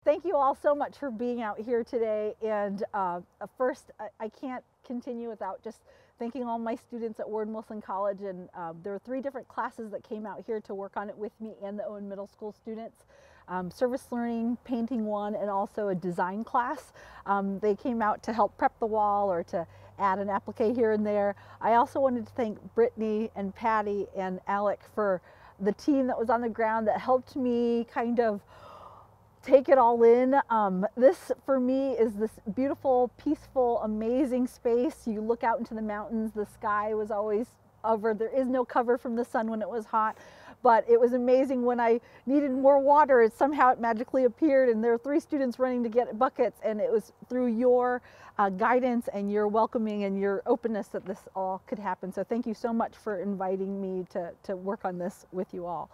thank you all so much for being out here today. And first, I can't continue without just thanking all my students at Ward Wilson College. And there were 3 different classes that came out here to work on it with me and the Owen Middle School students. Service learning, painting 1, and also a design class. They came out to help prep the wall or to add an applique here and there. I also wanted to thank Brittany and Patty and Alec for the team that was on the ground that helped me kind of take it all in. This for me is this beautiful, peaceful, amazing space. You look out into the mountains, the sky was always over. There is no cover from the sun when it was hot, but it was amazing when I needed more water. It magically appeared, and there were 3 students running to get buckets, and it was through your guidance and your welcoming and your openness that this all could happen. So thank you so much for inviting me to work on this with you all.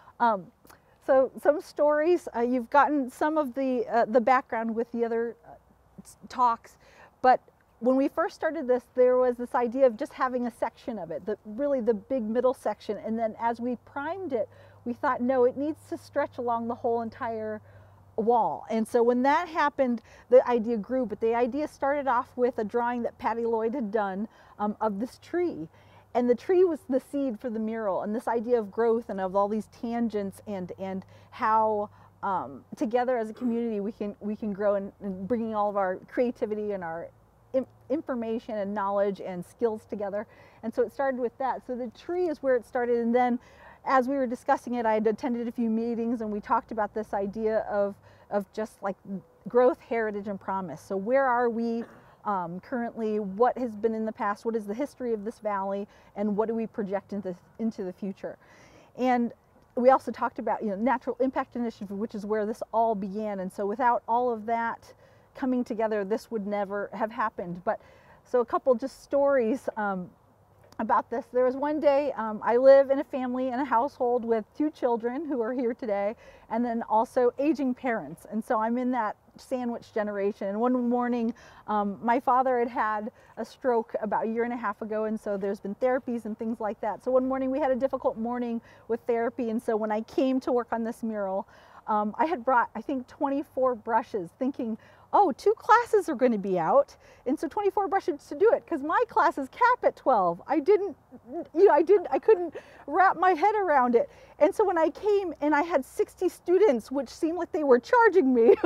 So some stories, you've gotten some of the background with the other talks, but when we first started this, there was this idea of just having a section of it, really the big middle section. And then as we primed it, we thought, no, it needs to stretch along the whole entire wall. And so when that happened, the idea grew, but the idea started off with a drawing that Patty Lloyd had done of this tree. And the tree was the seed for the mural, and this idea of growth and of all these tangents and how together as a community we can grow, and bringing all of our creativity and our information and knowledge and skills together. And so it started with that. So the tree is where it started, and then as we were discussing it, I had attended a few meetings and we talked about this idea of just like growth, heritage, and promise. So where are we currently? What has been in the past? What is the history of this valley? And what do we project into the future? And we also talked about, Natural Impact Initiative, which is where this all began. And so without all of that coming together, this would never have happened. But so a couple just stories about this. There was one day, I live in a family in a household with 2 children who are here today, and then also aging parents. And so I'm in that sandwich generation. And one morning, my father had a stroke about a 1.5 years ago, and so there's been therapies and things like that. So one morning we had a difficult morning with therapy, and so when I came to work on this mural, I had brought, I think, 24 brushes, thinking, oh, 2 classes are going to be out, and so 24 brushes to do it, because my classes cap at 12. I couldn't wrap my head around it. And so when I came and I had 60 students, which seemed like they were charging me,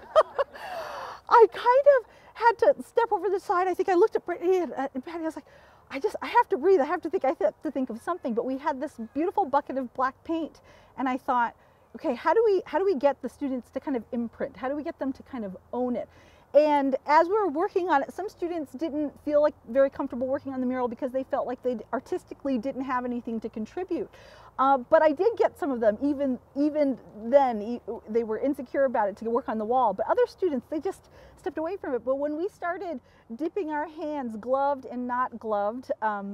I kind of had to step over the side. I think I looked at Brittany and Patty. I was like, I have to breathe. I have to think of something. But we had this beautiful bucket of black paint, and I thought, okay, how do we get the students to kind of imprint? How do we get them to kind of own it? And as we were working on it, some students didn't feel like very comfortable working on the mural because they felt like they artistically didn't have anything to contribute. But I did get some of them, even then, they were insecure about it to work on the wall. But other students, they just stepped away from it. But when we started dipping our hands, gloved and not gloved,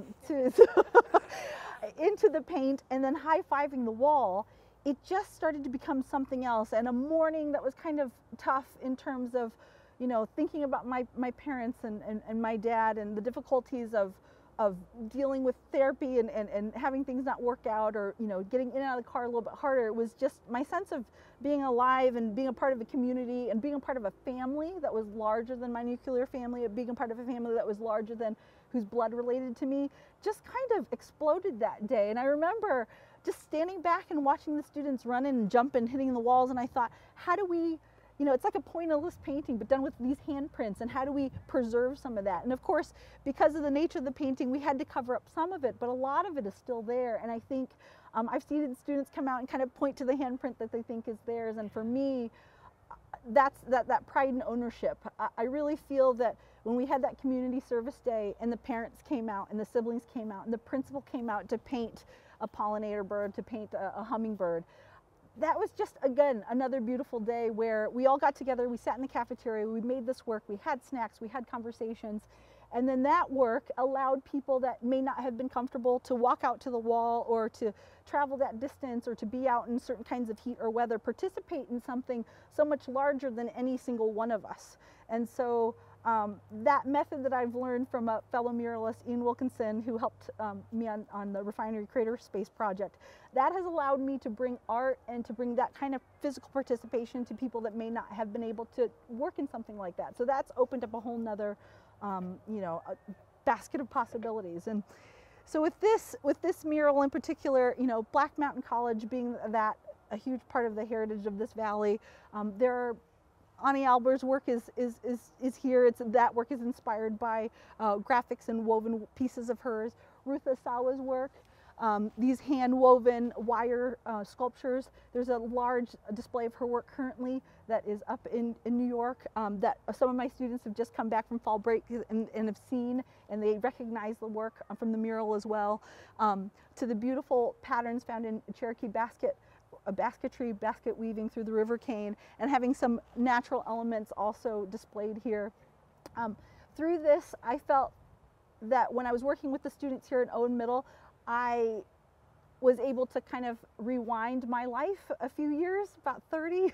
into the paint and then high-fiving the wall, it just started to become something else. And a morning that was kind of tough in terms of, thinking about my parents and my dad and the difficulties of dealing with therapy and having things not work out, or, getting in and out of the car a little bit harder. It was just my sense of being alive and being a part of a community and being a part of a family that was larger than my nuclear family, and being a part of a family that was larger than who's blood related to me, just kind of exploded that day. And I remember just standing back and watching the students running and jumping, hitting the walls, and I thought, how do we, it's like a pointillist painting, but done with these handprints, and how do we preserve some of that? And of course, because of the nature of the painting, we had to cover up some of it, but a lot of it is still there. And I think I've seen students come out and kind of point to the handprint that they think is theirs, and for me, that's that pride and ownership. I really feel that when we had that community service day and the parents came out and the siblings came out and the principal came out to paint a pollinator bird, to paint a hummingbird, that was just, again, another beautiful day where we all got together, we sat in the cafeteria, we made this work, we had snacks, we had conversations, And then that work allowed people that may not have been comfortable to walk out to the wall or to travel that distance or to be out in certain kinds of heat or weather, participate in something so much larger than any single one of us. And so that method that I've learned from a fellow muralist, Ian Wilkinson, who helped me on the Refinery Creator Space project, that has allowed me to bring art and to bring that kind of physical participation to people that may not have been able to work in something like that. So that's opened up a whole nother, you know, a basket of possibilities. And so with this mural in particular, you know, Black Mountain College being that a huge part of the heritage of this valley, there are Ani Alber's work is here. That work is inspired by graphics and woven pieces of hers. Ruth Asawa's work, these hand-woven wire sculptures. There's a large display of her work currently that is up in New York that some of my students have just come back from fall break and have seen, and they recognize the work from the mural as well, to the beautiful patterns found in Cherokee basketry, basket weaving through the river cane, and having some natural elements also displayed here. Through this, I felt that when I was working with the students here at Owen Middle, I was able to kind of rewind my life a few years, about 30,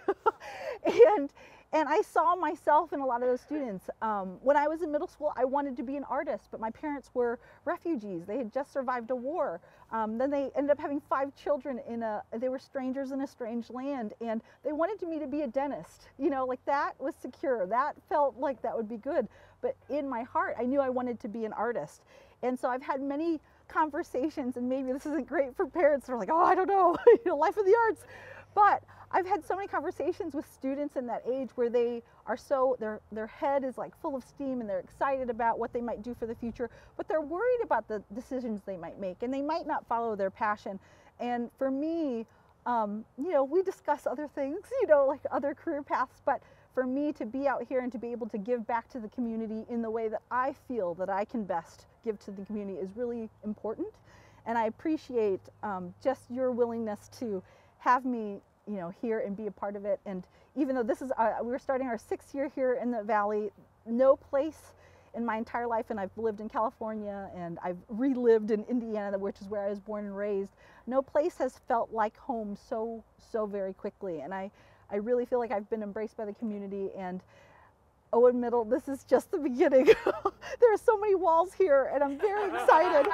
and I saw myself in a lot of those students. When I was in middle school, I wanted to be an artist, but my parents were refugees. They had just survived a war. Then they ended up having 5 children they were strangers in a strange land, and they wanted me to be a dentist. You know, like that was secure. That felt like that would be good. But in my heart, I knew I wanted to be an artist. And so I've had many conversations, and maybe this isn't great for parents. They're like, oh, I don't know, you know, life of the arts. But I've had so many conversations with students in that age where they are so, their head is like full of steam and they're excited about what they might do for the future, but they're worried about the decisions they might make, and they might not follow their passion. And for me, you know, we discuss other things, you know, like other career paths, but for me to be out here and to be able to give back to the community in the way that I feel that I can best give to the community is really important. And I appreciate just your willingness to have me, you know, here and be a part of it. And even though this is, we're starting our 6th year here in the Valley, no place in my entire life, and I've lived in California and I've relived in Indiana, which is where I was born and raised, no place has felt like home so very quickly. And I really feel like I've been embraced by the community. And Owen Middle, this is just the beginning. There are so many walls here, and I'm very excited.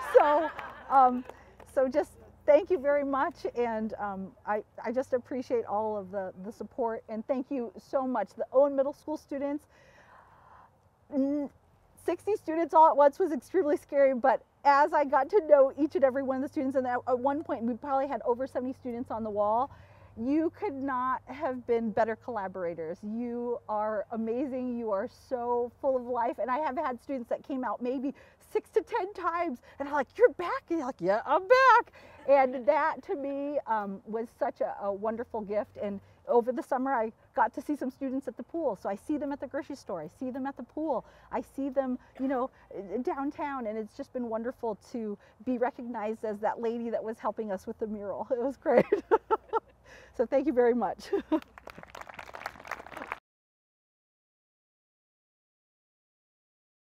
So just thank you very much, and I just appreciate all of the support, and thank you so much. The Owen Middle School students, 60 students all at once was extremely scary, but as I got to know each and every one of the students, and at one point we probably had over 70 students on the wall, you could not have been better collaborators. You are amazing. You are so full of life. And I have had students that came out maybe 6 to 10 times, and I'm like, you're back? And you're like, yeah, I'm back. And that to me was such a wonderful gift. And over the summer, I got to see some students at the pool. So I see them at the grocery store. I see them at the pool. I see them, you know, downtown. And it's just been wonderful to be recognized as that lady that was helping us with the mural. It was great. So thank you very much.